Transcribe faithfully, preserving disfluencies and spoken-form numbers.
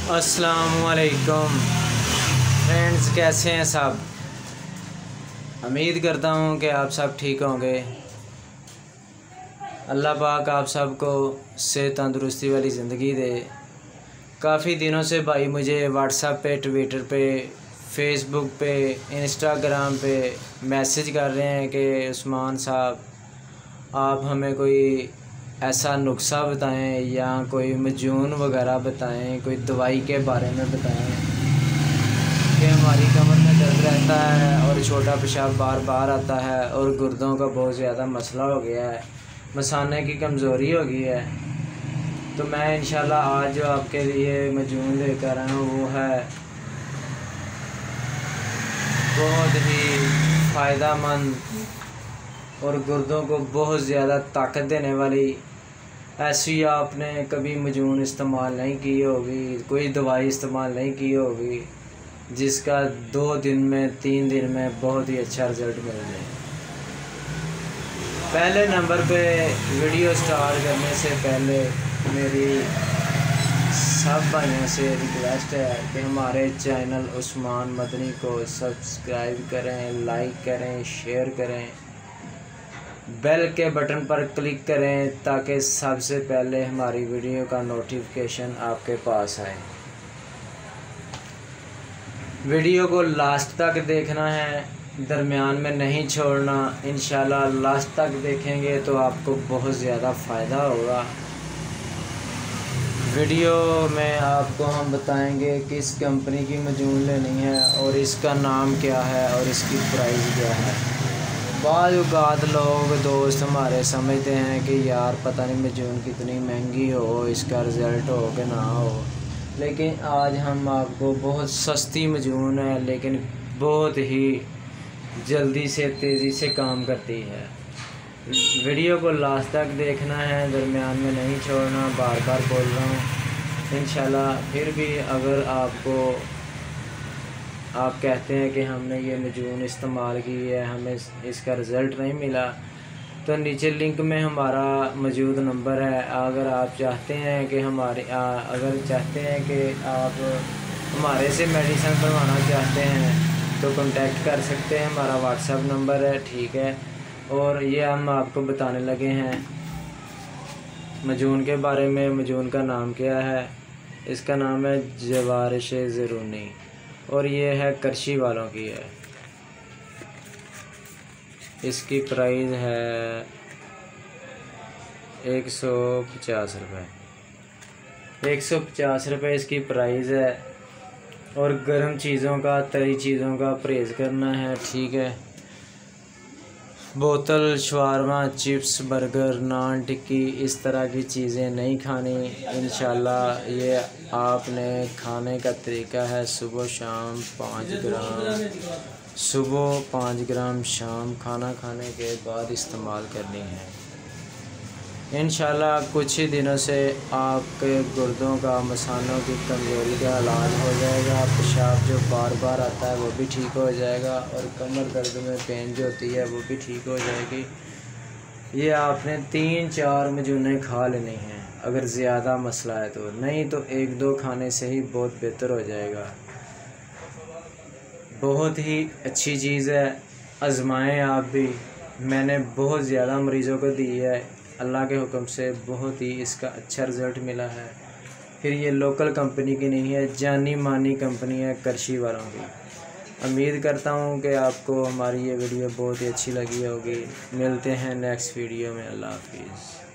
अस्सलामुअलैकुम फ्रेंड्स, कैसे हैं सब। उम्मीद करता हूँ कि आप सब ठीक होंगे। अल्लाह पाक आप सबको सेहत तंदुरुस्ती वाली ज़िंदगी दे। काफ़ी दिनों से भाई मुझे व्हाट्सएप पे, ट्विटर पे, फेसबुक पे, इंस्टाग्राम पे मैसेज कर रहे हैं कि उस्मान साहब आप हमें कोई ऐसा नुस्खा बताएं या कोई मजून वगैरह बताएं, कोई दवाई के बारे में बताएं कि हमारी कमर में दर्द रहता है और छोटा पेशाब बार बार आता है और गुर्दों का बहुत ज़्यादा मसला हो गया है, मसाने की कमज़ोरी हो गई है। तो मैं इंशाल्लाह आज जो आपके लिए मजून लेकर आया हूँ वो है बहुत ही फ़ायदेमंद और गुर्दों को बहुत ज़्यादा ताकत देने वाली। ऐसी आपने कभी मजून इस्तेमाल नहीं की होगी, कोई दवाई इस्तेमाल नहीं की होगी जिसका दो दिन में, तीन दिन में बहुत ही अच्छा रिज़ल्ट मिल जाए। पहले नंबर पे वीडियो स्टार्ट करने से पहले मेरी सब भाइयों से रिक्वेस्ट है कि हमारे चैनल उस्मान मदनी को सब्सक्राइब करें, लाइक करें, शेयर करें, बेल के बटन पर क्लिक करें ताकि सबसे पहले हमारी वीडियो का नोटिफिकेशन आपके पास आए। वीडियो को लास्ट तक देखना है, दरमियान में नहीं छोड़ना। इंशाल्लाह लास्ट तक देखेंगे तो आपको बहुत ज़्यादा फ़ायदा होगा। वीडियो में आपको हम बताएंगे किस कंपनी की मजून लेनी है और इसका नाम क्या है और इसकी प्राइस क्या है। बाद औक़ात लोग दोस्त हमारे समझते हैं कि यार पता नहीं मजून कितनी महंगी हो, इसका रिज़ल्ट हो कि ना हो, लेकिन आज हम आपको बहुत सस्ती मजून है लेकिन बहुत ही जल्दी से तेज़ी से काम करती है। वीडियो को लास्ट तक देखना है, दरमियान में नहीं छोड़ना। बार बार बोल रहा हूँ। इंशाल्लाह फिर भी अगर आपको आप कहते हैं कि हमने ये मजून इस्तेमाल की है, हमें इसका रिज़ल्ट नहीं मिला, तो नीचे लिंक में हमारा मौजूद नंबर है। अगर आप चाहते हैं कि हमारे अगर चाहते हैं कि आप हमारे से मेडिसिन बनवाना चाहते हैं तो कांटेक्ट कर सकते हैं। हमारा व्हाट्सएप नंबर है, ठीक है। और ये हम आपको बताने लगे हैं मजून के बारे में। मजून का नाम क्या है? इसका नाम है जवारिश ज़रूनी और ये है करशी वालों की है। इसकी प्राइस है एक सौ पचास रुपये एक सौ पचास रुपये इसकी प्राइस है। और गर्म चीज़ों का, तली चीज़ों का परहेज़ करना है, ठीक है। बोतल, शवारमा, चिप्स, बर्गर, नान टिक्की इस तरह की चीज़ें नहीं खानी। इंशाल्लाह ये आपने खाने का तरीका है सुबह शाम पाँच ग्राम सुबह पाँच ग्राम शाम खाना खाने के बाद इस्तेमाल करनी है। इंशाल्लाह कुछ ही दिनों से आपके गुर्दों का, मसानों की कमज़ोरी का इलाज हो जाएगा। पेशाब जो बार बार आता है वो भी ठीक हो जाएगा और कमर दर्द में पेन जो होती है वो भी ठीक हो जाएगी। ये आपने तीन चार मजूने खा लेनी हैं अगर ज़्यादा मसला है तो, नहीं तो एक दो खाने से ही बहुत बेहतर हो जाएगा। बहुत ही अच्छी चीज़ है, आज़माएं आप भी। मैंने बहुत ज़्यादा मरीज़ों को दी है, अल्लाह के हुक्म से बहुत ही इसका अच्छा रिज़ल्ट मिला है। फिर ये लोकल कंपनी की नहीं है, जानी मानी कंपनी है करशी वालों की। उम्मीद करता हूँ कि आपको हमारी ये वीडियो बहुत ही अच्छी लगी होगी। मिलते हैं नेक्स्ट वीडियो में। अल्लाह हाफिज़।